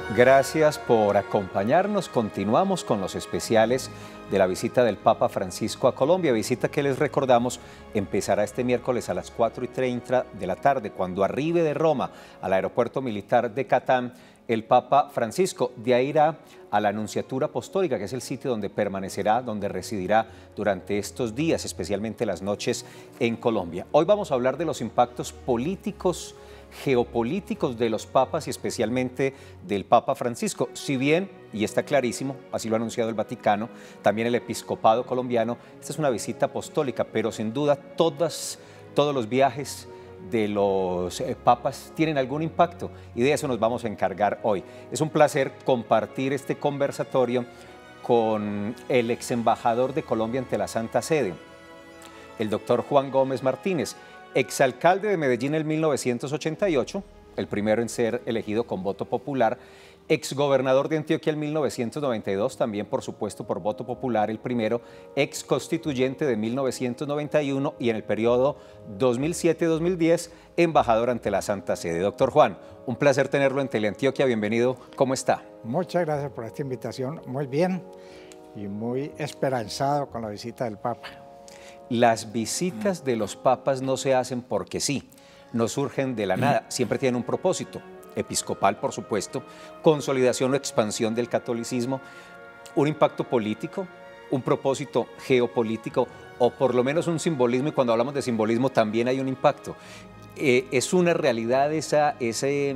Gracias por acompañarnos. Continuamos con los especiales de la visita del Papa Francisco a Colombia, visita que les recordamos empezará este miércoles a las 4:30 de la tarde, cuando arribe de Roma al aeropuerto militar de Catán el Papa Francisco. De ahí irá a la Nunciatura Apostólica, que es el sitio donde permanecerá, donde residirá durante estos días, especialmente las noches en Colombia. Hoy vamos a hablar de los impactos políticos, geopolíticos de los papas y especialmente del Papa Francisco. Si bien, y está clarísimo, así lo ha anunciado el Vaticano, también el episcopado colombiano, esta es una visita apostólica, pero sin duda todos los viajes de los papas tienen algún impacto y de eso nos vamos a encargar hoy. Es un placer compartir este conversatorio con el ex embajador de Colombia ante la Santa Sede, el doctor Juan Gómez Martínez, exalcalde de Medellín en 1988, el primero en ser elegido con voto popular, exgobernador de Antioquia en 1992, también por supuesto por voto popular el primero, ex constituyente de 1991 y en el periodo 2007-2010, embajador ante la Santa Sede. Doctor Juan, un placer tenerlo en Teleantioquia, bienvenido, ¿cómo está? Muchas gracias por esta invitación, muy bien y muy esperanzado con la visita del Papa. Las visitas de los papas no se hacen porque sí, no surgen de la nada, siempre tienen un propósito, episcopal por supuesto, consolidación o expansión del catolicismo, un impacto político, un propósito geopolítico o por lo menos un simbolismo, y cuando hablamos de simbolismo también hay un impacto. Es una realidad ese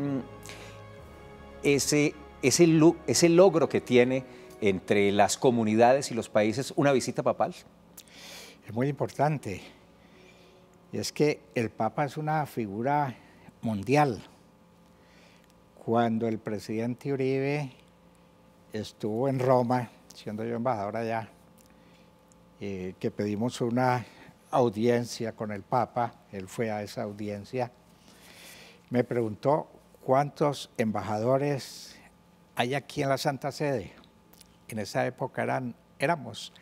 logro que tiene entre las comunidades y los países una visita papal. Es muy importante, y es que el Papa es una figura mundial. Cuando el presidente Uribe estuvo en Roma, siendo yo embajador allá, que pedimos una audiencia con el Papa, él fue a esa audiencia, me preguntó cuántos embajadores hay aquí en la Santa Sede. En esa época éramos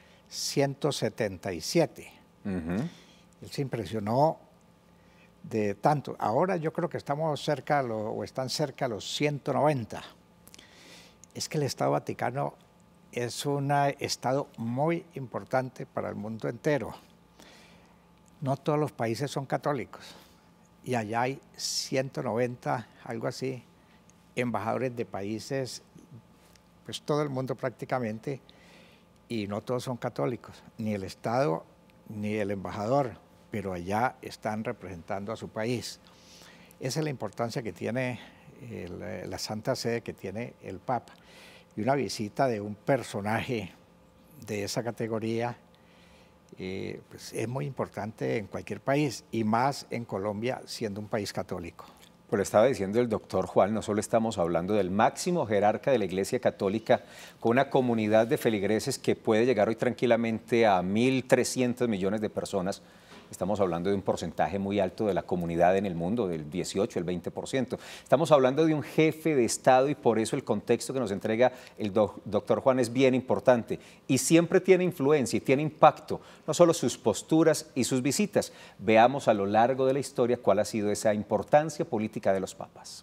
177. Él se impresionó de tanto. Ahora yo creo que estamos cerca, están cerca de los 190. Es que el Estado Vaticano es un Estado muy importante para el mundo entero. No todos los países son católicos y allá hay 190, algo así, embajadores de países, pues todo el mundo prácticamente, y no todos son católicos, ni el Estado ni el embajador, pero allá están representando a su país. Esa es la importancia que tiene la Santa Sede, que tiene el Papa. Y una visita de un personaje de esa categoría pues es muy importante en cualquier país, y más en Colombia, siendo un país católico. Pues estaba diciendo el doctor Juan, no solo estamos hablando del máximo jerarca de la Iglesia Católica, con una comunidad de feligreses que puede llegar hoy tranquilamente a 1.300 millones de personas. Estamos hablando de un porcentaje muy alto de la comunidad en el mundo, del 18, el 20%. Estamos hablando de un jefe de Estado y por eso el contexto que nos entrega el doctor Juan es bien importante. Y siempre tiene influencia y tiene impacto, no solo sus posturas y sus visitas. Veamos a lo largo de la historia cuál ha sido esa importancia política de los papas.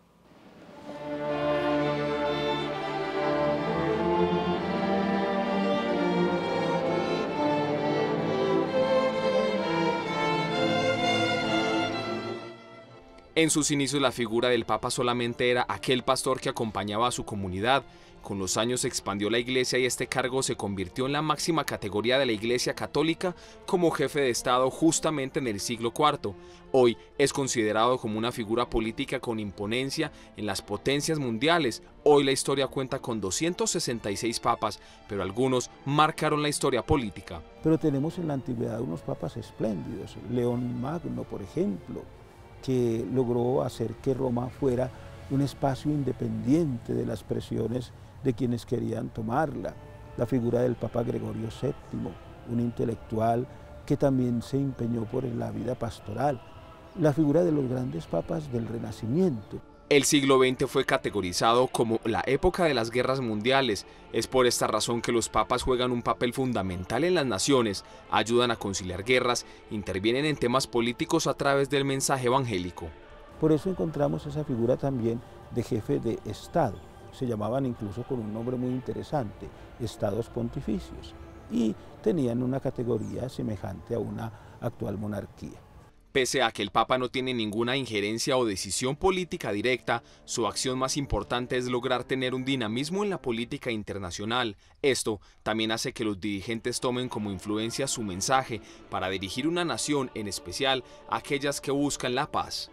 En sus inicios la figura del Papa solamente era aquel pastor que acompañaba a su comunidad. Con los años se expandió la Iglesia y este cargo se convirtió en la máxima categoría de la Iglesia Católica como jefe de Estado justamente en el siglo IV. Hoy es considerado como una figura política con imponencia en las potencias mundiales. Hoy la historia cuenta con 266 papas, pero algunos marcaron la historia política. Pero tenemos en la antigüedad unos papas espléndidos, León Magno, por ejemplo, que logró hacer que Roma fuera un espacio independiente de las presiones de quienes querían tomarla. La figura del Papa Gregorio VII, un intelectual que también se empeñó por la vida pastoral. La figura de los grandes papas del Renacimiento. El siglo XX fue categorizado como la época de las guerras mundiales. Es por esta razón que los papas juegan un papel fundamental en las naciones, ayudan a conciliar guerras, intervienen en temas políticos a través del mensaje evangélico. Por eso encontramos esa figura también de jefe de Estado. se llamaban incluso con un nombre muy interesante, estados pontificios, y tenían una categoría semejante a una actual monarquía. Pese a que el Papa no tiene ninguna injerencia o decisión política directa, su acción más importante es lograr tener un dinamismo en la política internacional. Esto también hace que los dirigentes tomen como influencia su mensaje para dirigir una nación, en especial aquellas que buscan la paz.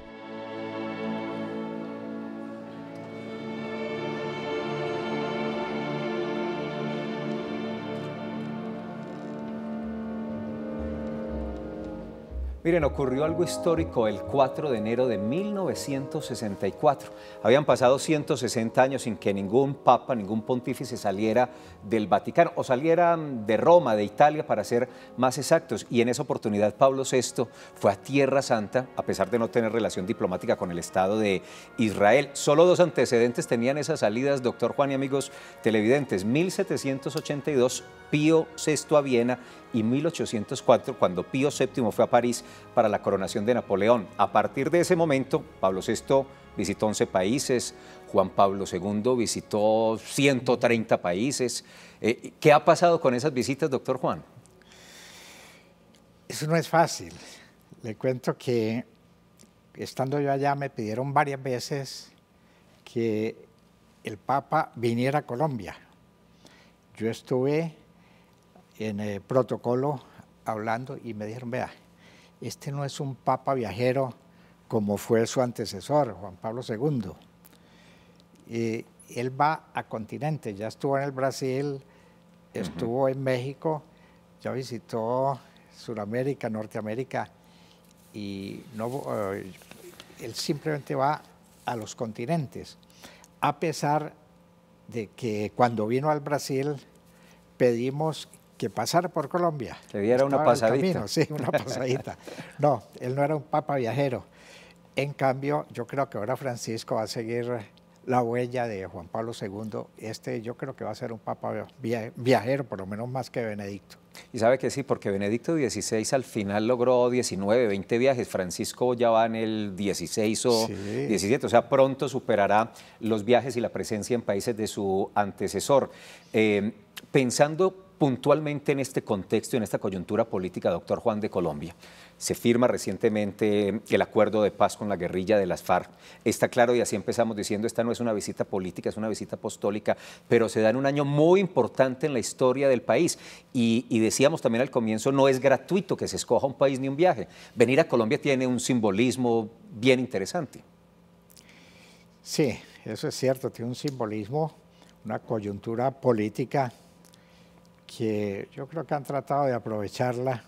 Miren, ocurrió algo histórico el 4 de enero de 1964. Habían pasado 160 años sin que ningún papa, ningún pontífice saliera del Vaticano, o saliera de Roma, de Italia, para ser más exactos. Y en esa oportunidad Pablo VI fue a Tierra Santa, a pesar de no tener relación diplomática con el Estado de Israel. Solo dos antecedentes tenían esas salidas, doctor Juan y amigos televidentes. 1782, Pío VI a Viena, y 1804, cuando Pío VII fue a París para la coronación de Napoleón. A partir de ese momento, Pablo VI visitó 11 países, Juan Pablo II visitó 130 países. ¿Qué ha pasado con esas visitas, doctor Juan? Eso no es fácil. Le cuento que estando yo allá me pidieron varias veces que el Papa viniera a Colombia. Yo estuve en el protocolo hablando y me dijeron, vea, este no es un papa viajero como fue su antecesor, Juan Pablo II. Él va a continente, ya estuvo en el Brasil, estuvo en México, ya visitó Sudamérica, Norteamérica, y no, él simplemente va a los continentes, a pesar de que cuando vino al Brasil pedimos que pasara por Colombia. Que diera una pasadita. Sí, una pasadita. No, él no era un papa viajero. En cambio, yo creo que ahora Francisco va a seguir la huella de Juan Pablo II. Yo creo que va a ser un papa viajero, por lo menos más que Benedicto. Y sabe que sí, porque Benedicto XVI al final logró 19, 20 viajes. Francisco ya va en el 16 o 17, o sea, pronto superará los viajes y la presencia en países de su antecesor. Pensando puntualmente en este contexto, en esta coyuntura política, doctor Juan, de Colombia, se firma recientemente el acuerdo de paz con la guerrilla de las FARC. Está claro, y así empezamos diciendo, esta no es una visita política, es una visita apostólica, pero se da en un año muy importante en la historia del país. Y decíamos también al comienzo, no es gratuito que se escoja un país ni un viaje. Venir a Colombia tiene un simbolismo bien interesante. Sí, eso es cierto, tiene un simbolismo, una coyuntura política que yo creo que han tratado de aprovecharla,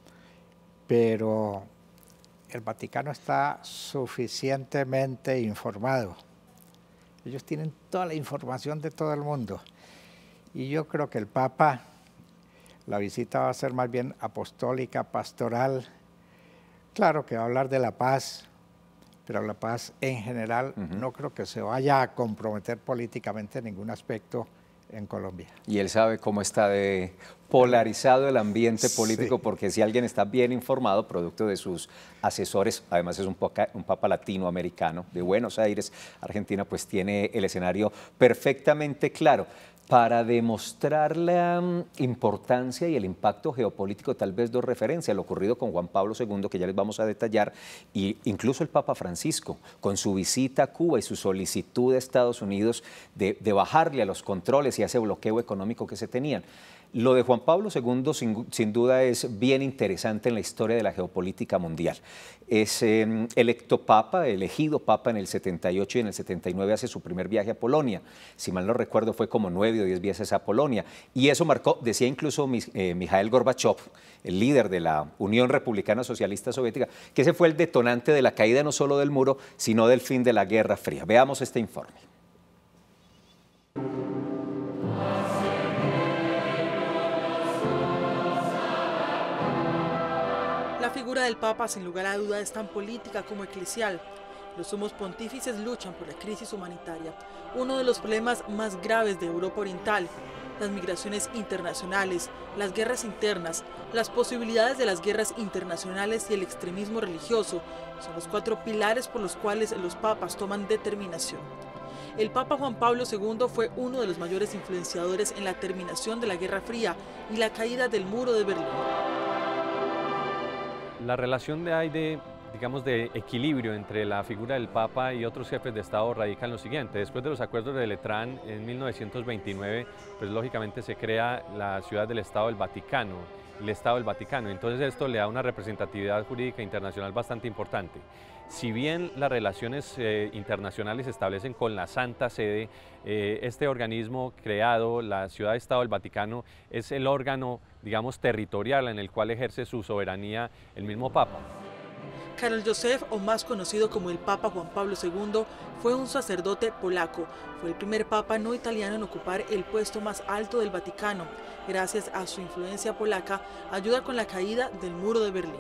pero el Vaticano está suficientemente informado. Ellos tienen toda la información de todo el mundo. Y yo creo que el Papa, la visita va a ser más bien apostólica, pastoral. Claro que va a hablar de la paz, pero la paz en general no creo que se vaya a comprometer políticamente en ningún aspecto en Colombia. Y él sabe cómo está de polarizado el ambiente político, porque si alguien está bien informado, producto de sus asesores, además es un papa latinoamericano de Buenos Aires, Argentina, pues tiene el escenario perfectamente claro. Para demostrar la importancia y el impacto geopolítico, tal vez dos referencias, lo ocurrido con Juan Pablo II, que ya les vamos a detallar, e incluso el Papa Francisco, con su visita a Cuba y su solicitud de Estados Unidos de bajarle a los controles y a ese bloqueo económico que se tenían. Lo de Juan Pablo II sin duda es bien interesante en la historia de la geopolítica mundial. Es elegido papa en el 78 y en el 79 hace su primer viaje a Polonia. Si mal no recuerdo fue como 9 o 10 viajes a Polonia. Y eso marcó, decía incluso Mikhail Gorbachev, el líder de la Unión Republicana Socialista Soviética, que ese fue el detonante de la caída no solo del muro, sino del fin de la Guerra Fría. Veamos este informe. La figura del Papa, sin lugar a duda, es tan política como eclesial. Los sumos pontífices luchan por la crisis humanitaria, uno de los problemas más graves de Europa Oriental. Las migraciones internacionales, las guerras internas, las posibilidades de las guerras internacionales y el extremismo religioso son los 4 pilares por los cuales los papas toman determinación. El Papa Juan Pablo II fue uno de los mayores influenciadores en la terminación de la Guerra Fría y la caída del muro de Berlín. La relación digamos, de equilibrio entre la figura del Papa y otros jefes de Estado radica en lo siguiente. Después de los acuerdos de Letrán en 1929, pues lógicamente se crea la ciudad del Estado del Vaticano, el Estado del Vaticano. Entonces esto le da una representatividad jurídica internacional bastante importante. Si bien las relaciones internacionales se establecen con la Santa Sede, este organismo creado, la Ciudad-Estado del Vaticano, es el órgano, digamos, territorial en el cual ejerce su soberanía el mismo Papa. Karol Józef, o más conocido como el Papa Juan Pablo II, fue un sacerdote polaco. Fue el primer papa no italiano en ocupar el puesto más alto del Vaticano. Gracias a su influencia polaca, ayuda con la caída del muro de Berlín.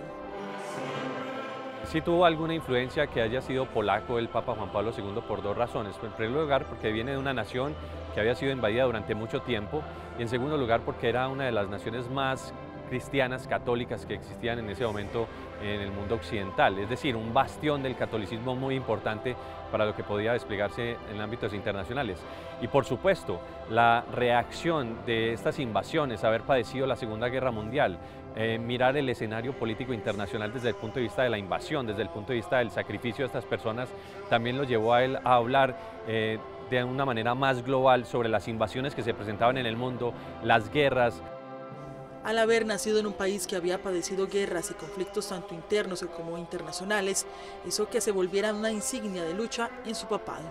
Sí tuvo alguna influencia que haya sido polaco el Papa Juan Pablo II por dos razones. En primer lugar, porque viene de una nación que había sido invadida durante mucho tiempo, y en segundo lugar, porque era una de las naciones más cristianas, católicas que existían en ese momento en el mundo occidental, es decir, un bastión del catolicismo muy importante para lo que podía desplegarse en ámbitos internacionales. Y por supuesto, la reacción de estas invasiones, haber padecido la Segunda Guerra Mundial, mirar el escenario político internacional desde el punto de vista de la invasión, desde el punto de vista del sacrificio de estas personas, también lo llevó a él a hablar de una manera más global sobre las invasiones que se presentaban en el mundo, las guerras. Al haber nacido en un país que había padecido guerras y conflictos tanto internos como internacionales, hizo que se volviera una insignia de lucha en su papado.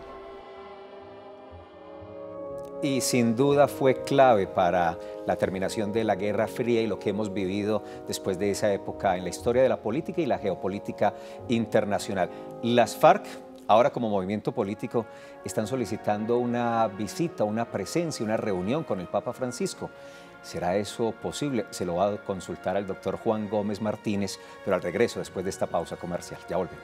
Y sin duda fue clave para la terminación de la Guerra Fría y lo que hemos vivido después de esa época en la historia de la política y la geopolítica internacional. Las FARC, ahora como movimiento político, están solicitando una visita, una presencia, una reunión con el Papa Francisco. ¿Será eso posible? Se lo va a consultar al doctor Juan Gómez Martínez, pero al regreso, después de esta pausa comercial. Ya volvemos.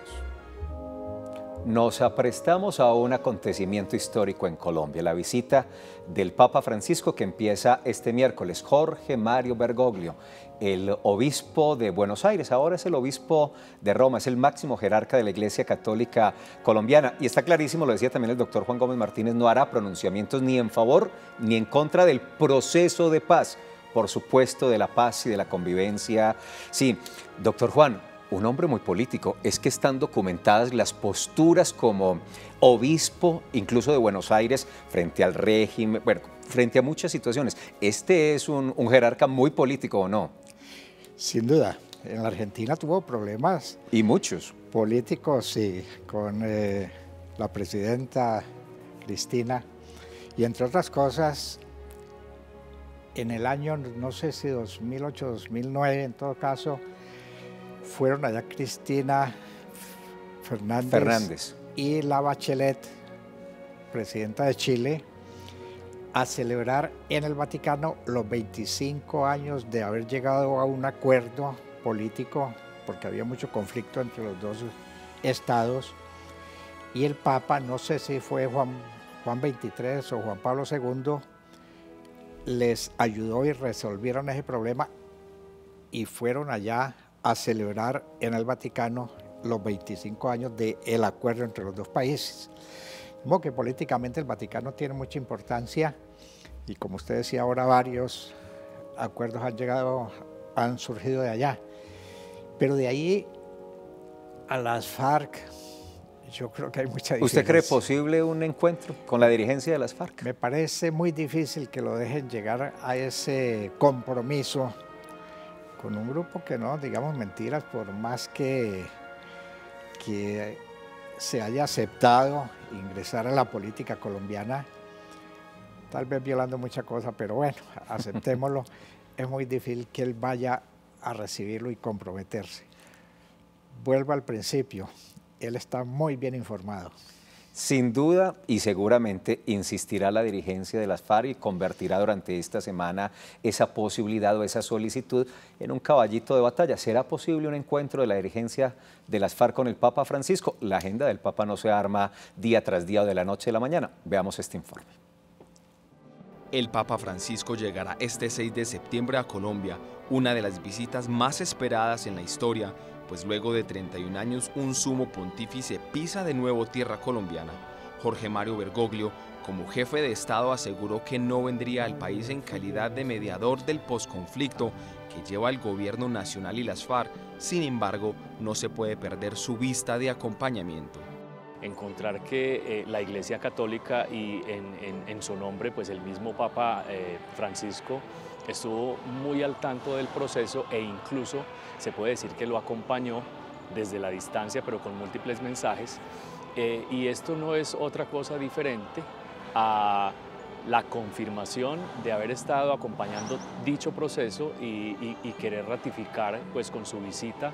Nos aprestamos a un acontecimiento histórico en Colombia, la visita del Papa Francisco que empieza este miércoles. Jorge Mario Bergoglio, el obispo de Buenos Aires, ahora es el obispo de Roma, es el máximo jerarca de la Iglesia Católica colombiana. Y está clarísimo, lo decía también el doctor Juan Gómez Martínez, no hará pronunciamientos ni en favor ni en contra del proceso de paz, por supuesto de la paz y de la convivencia. Sí, doctor Juan, un hombre muy político, es que están documentadas las posturas como obispo, incluso de Buenos Aires, frente al régimen, bueno, frente a muchas situaciones. ¿Este es un jerarca muy político o no? Sin duda. En la Argentina tuvo problemas. Y muchos. Políticos, sí, con la presidenta Cristina. Y entre otras cosas, en el año, no sé si 2008, 2009, en todo caso, fueron allá Cristina Fernández y la Bachelet, presidenta de Chile, a celebrar en el Vaticano los 25 años de haber llegado a un acuerdo político, porque había mucho conflicto entre los dos estados, y el Papa, no sé si fue Juan XXIII o Juan Pablo II, les ayudó y resolvieron ese problema y fueron allá a celebrar en el Vaticano los 25 años del acuerdo entre los dos países. Como que políticamente el Vaticano tiene mucha importancia y como usted decía ahora, varios acuerdos han surgido de allá. Pero de ahí a las FARC, yo creo que hay mucha diferencia. ¿Usted cree posible un encuentro con la dirigencia de las FARC? Me parece muy difícil que lo dejen llegar a ese compromiso con un grupo que no, digamos mentiras, por más que se haya aceptado ingresar a la política colombiana, tal vez violando muchas cosas, pero bueno, aceptémoslo, es muy difícil que él vaya a recibirlo y comprometerse. Vuelvo al principio, él está muy bien informado. Sin duda y seguramente insistirá la dirigencia de las FARC y convertirá durante esta semana esa posibilidad o esa solicitud en un caballito de batalla. ¿Será posible un encuentro de la dirigencia de las FARC con el Papa Francisco? La agenda del Papa no se arma día tras día o de la noche a la mañana. Veamos este informe. El Papa Francisco llegará este 6 de septiembre a Colombia, una de las visitas más esperadas en la historia, pues luego de 31 años un sumo pontífice pisa de nuevo tierra colombiana. Jorge Mario Bergoglio, como jefe de Estado, aseguró que no vendría al país en calidad de mediador del posconflicto que lleva el gobierno nacional y las FARC. Sin embargo, no se puede perder su vista de acompañamiento. Encontrar que la Iglesia Católica y en su nombre, pues el mismo Papa Francisco estuvo muy al tanto del proceso e incluso se puede decir que lo acompañó desde la distancia, pero con múltiples mensajes. Y esto no es otra cosa diferente a la confirmación de haber estado acompañando dicho proceso y querer ratificar pues con su visita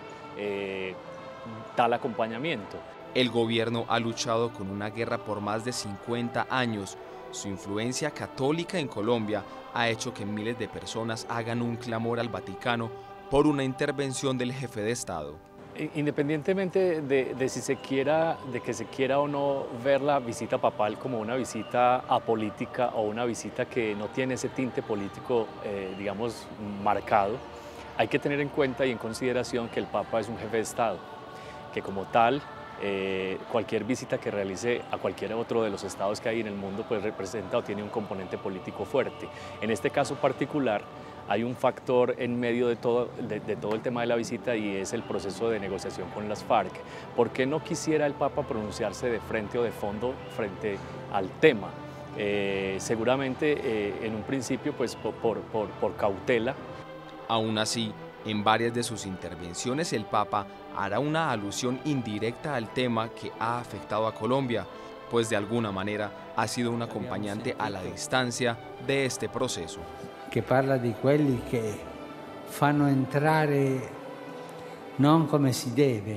tal acompañamiento. El gobierno ha luchado con una guerra por más de 50 años. Su influencia católica en Colombia ha hecho que miles de personas hagan un clamor al Vaticano por una intervención del jefe de Estado. Independientemente de que se quiera o no ver la visita papal como una visita apolítica o una visita que no tiene ese tinte político, digamos, marcado, hay que tener en cuenta y en consideración que el Papa es un jefe de Estado, que como tal, cualquier visita que realice a cualquier otro de los estados que hay en el mundo pues representa o tiene un componente político fuerte. En este caso particular hay un factor en medio de todo el tema de la visita y es el proceso de negociación con las FARC. ¿Por qué no quisiera el Papa pronunciarse de frente o de fondo frente al tema? Seguramente en un principio pues por cautela. Aún así, en varias de sus intervenciones el Papa hará una alusión indirecta al tema que ha afectado a Colombia, pues de alguna manera ha sido un acompañante a la distancia de este proceso. Que parla di quelli che fanno entrare non come si deve.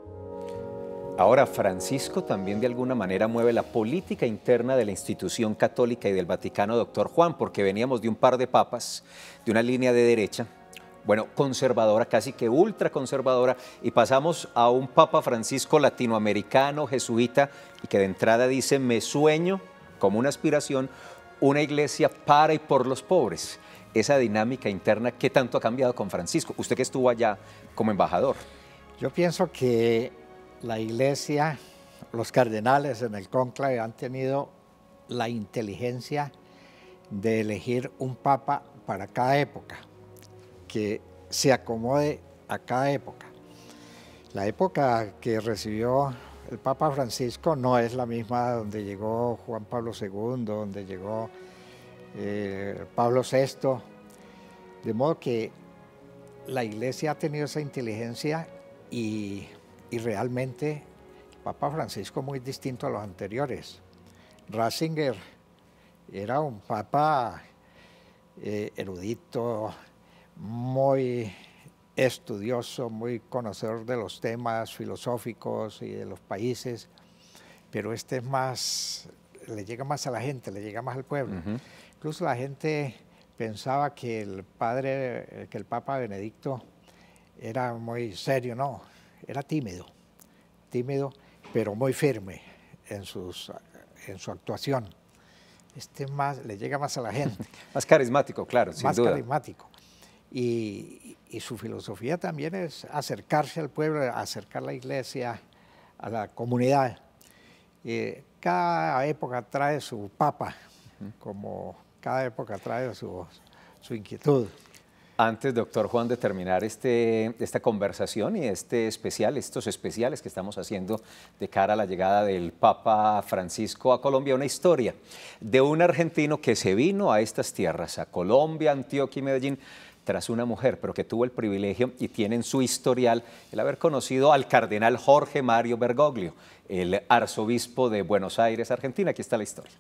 Ahora, Francisco también de alguna manera mueve la política interna de la institución católica y del Vaticano, doctor Juan, porque veníamos de un par de papas, de una línea de derecha, bueno, conservadora, casi que ultraconservadora, y pasamos a un Papa Francisco latinoamericano, jesuita, y que de entrada dice, me sueño, como una aspiración, una iglesia para y por los pobres. Esa dinámica interna, ¿qué tanto ha cambiado con Francisco? Usted que estuvo allá como embajador. Yo pienso que la iglesia, los cardenales en el cónclave han tenido la inteligencia de elegir un papa para cada época, que se acomode a cada época. La época que recibió el Papa Francisco no es la misma donde llegó Juan Pablo II, donde llegó Pablo VI, de modo que la Iglesia ha tenido esa inteligencia y realmente el Papa Francisco es muy distinto a los anteriores. Ratzinger era un papa erudito, muy estudioso, muy conocedor de los temas filosóficos y de los países, pero este es más, le llega más a la gente, le llega más al pueblo. Incluso la gente pensaba que el Papa Benedicto era muy serio, no, era tímido, pero muy firme en su actuación. Este más, le llega más a la gente. Más carismático, claro, sin duda. Más carismático. Y su filosofía también es acercarse al pueblo, acercar la iglesia a la comunidad. Cada época trae su papa, como cada época trae su inquietud. Antes, doctor Juan, de terminar esta conversación y estos especiales que estamos haciendo de cara a la llegada del Papa Francisco a Colombia, una historia de un argentino que se vino a estas tierras, a Colombia, Antioquia y Medellín, tras una mujer, pero que tuvo el privilegio y tiene en su historial el haber conocido al cardenal Jorge Mario Bergoglio, el arzobispo de Buenos Aires, Argentina. Aquí está la historia.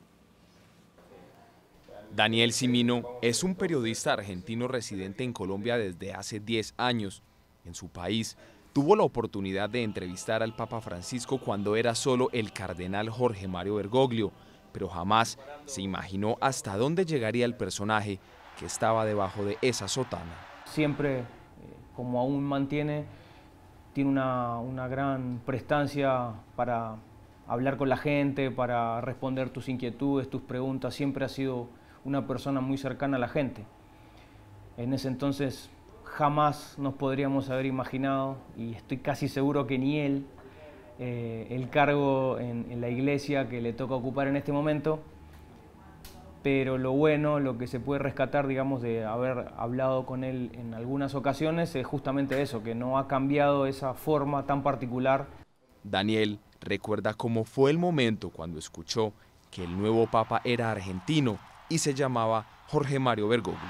Daniel Cimino es un periodista argentino residente en Colombia desde hace 10 años. En su país tuvo la oportunidad de entrevistar al Papa Francisco cuando era solo el cardenal Jorge Mario Bergoglio, pero jamás se imaginó hasta dónde llegaría el personaje que estaba debajo de esa sotana. Siempre, como aún tiene una gran prestancia para hablar con la gente, para responder tus inquietudes, tus preguntas. Siempre ha sido una persona muy cercana a la gente. En ese entonces jamás nos podríamos haber imaginado, y estoy casi seguro que ni él, el cargo en la iglesia que le toca ocupar en este momento. Pero lo bueno, lo que se puede rescatar, digamos, de haber hablado con él en algunas ocasiones es justamente eso, que no ha cambiado esa forma tan particular. Daniel recuerda cómo fue el momento cuando escuchó que el nuevo papa era argentino y se llamaba Jorge Mario Bergoglio.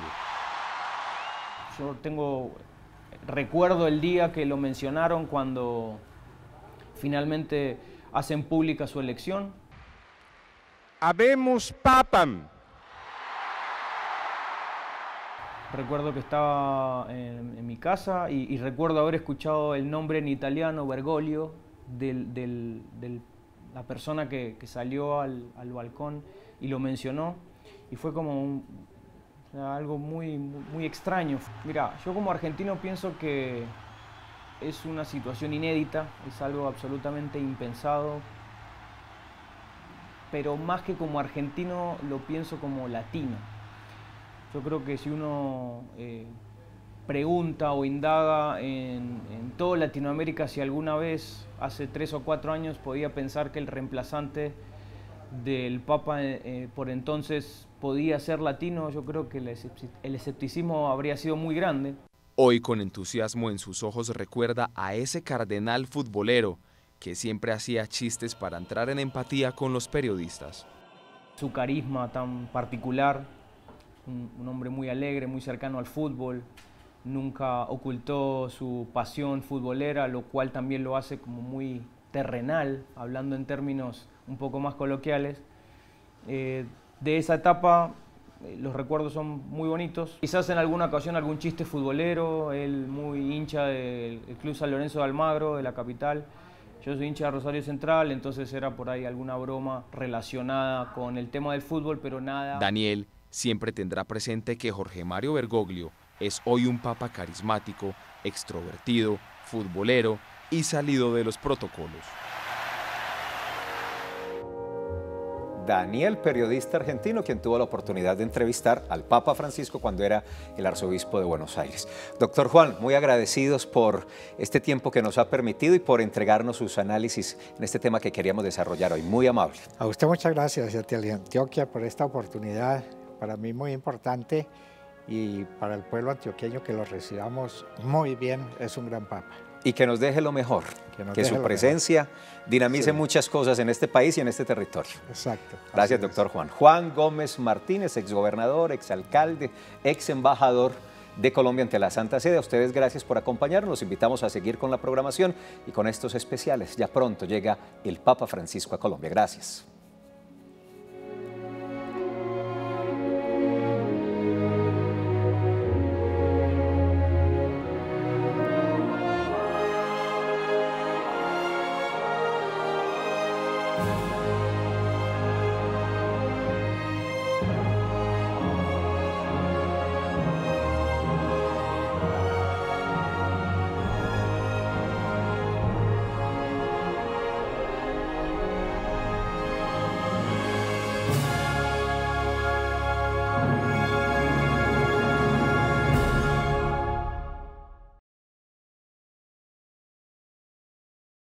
Yo recuerdo el día que lo mencionaron cuando finalmente hacen pública su elección. Habemus papam. Recuerdo que estaba en mi casa y recuerdo haber escuchado el nombre en italiano, Bergoglio, de la persona que salió al balcón y lo mencionó. Y fue como algo muy extraño. Mira, yo como argentino pienso que es una situación inédita, es algo absolutamente impensado. Pero más que como argentino, lo pienso como latino. Yo creo que si uno pregunta o indaga en toda Latinoamérica si alguna vez, hace 3 o 4 años, podía pensar que el reemplazante del Papa por entonces podía ser latino, yo creo que el escepticismo habría sido muy grande. Hoy, con entusiasmo en sus ojos, recuerda a ese cardenal futbolero que siempre hacía chistes para entrar en empatía con los periodistas. Su carisma tan particular, un hombre muy alegre, muy cercano al fútbol, nunca ocultó su pasión futbolera, lo cual también lo hace como muy terrenal, hablando en términos un poco más coloquiales. De esa etapa los recuerdos son muy bonitos. Quizás en alguna ocasión algún chiste futbolero, él muy hincha del Club San Lorenzo de Almagro, de la capital. Yo soy hincha de Rosario Central, entonces era por ahí alguna broma relacionada con el tema del fútbol, pero nada. Daniel siempre tendrá presente que Jorge Mario Bergoglio es hoy un papa carismático, extrovertido, futbolero y salido de los protocolos. Daniel, periodista argentino, quien tuvo la oportunidad de entrevistar al Papa Francisco cuando era el arzobispo de Buenos Aires. Doctor Juan, muy agradecidos por este tiempo que nos ha permitido y por entregarnos sus análisis en este tema que queríamos desarrollar hoy. Muy amable. A usted muchas gracias, a Teleantioquia, por esta oportunidad, para mí muy importante, y para el pueblo antioqueño que lo recibamos muy bien, es un gran Papa. Y que nos deje lo mejor, que su presencia dinamice muchas cosas en este país y en este territorio. Exacto. Gracias, doctor Juan. Juan Gómez Martínez, exgobernador, exalcalde, exembajador de Colombia ante la Santa Sede. A ustedes gracias por acompañarnos. Los invitamos a seguir con la programación y con estos especiales. Ya pronto llega el Papa Francisco a Colombia. Gracias.